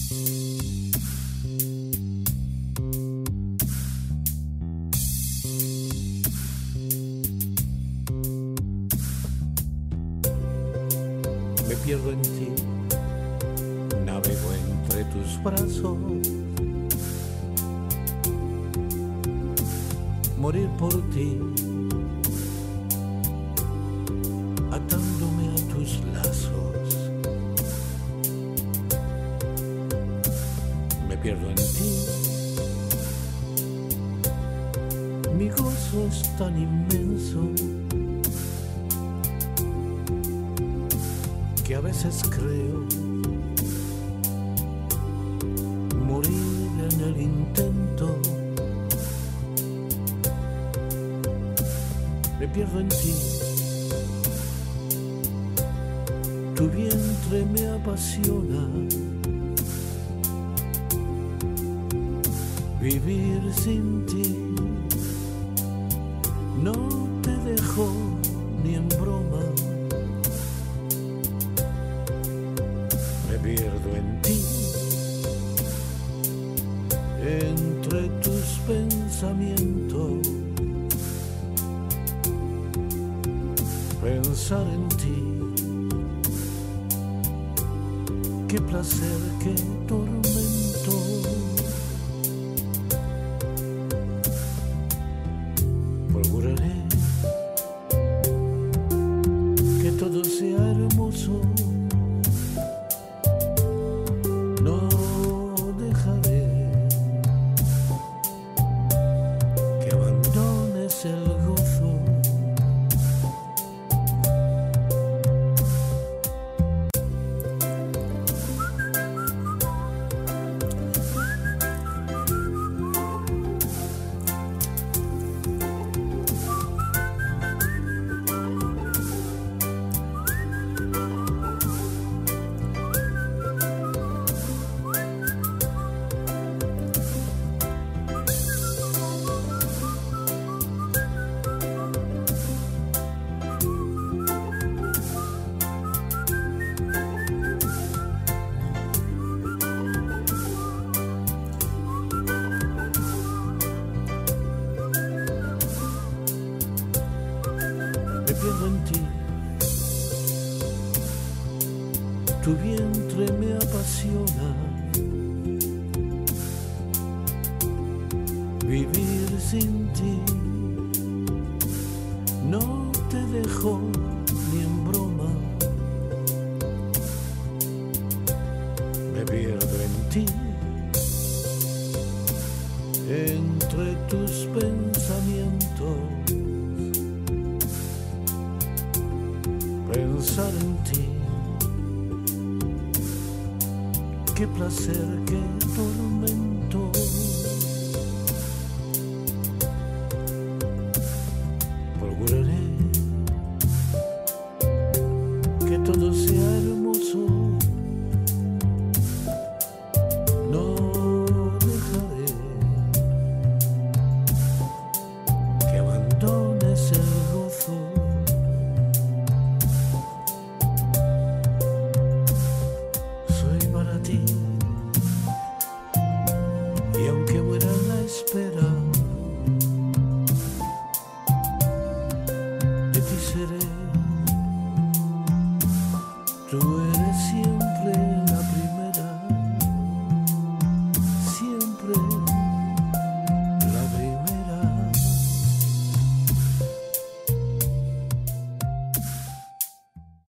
Me pierdo en ti, navego entre tus brazos. Morir por ti, atándome a tus lazos. Me pierdo en ti, mi gozo es tan inmenso que a veces creo morir en el intento. Me pierdo en ti, tu vientre me apasiona. Vivir sin ti no te dejo ni en broma. Me pierdo en ti, entre tus pensamientos. Pensar en ti, qué placer, qué tormento. Procuraré que todo sea hermoso. No dejaré que abandones el gozo. Me pierdo en ti, tu vientre me apasiona. Vivir sin ti no te dejo ni en broma. Me pierdo en ti, entre tus pensamientos. Pensar en ti, qué placer, qué tormento.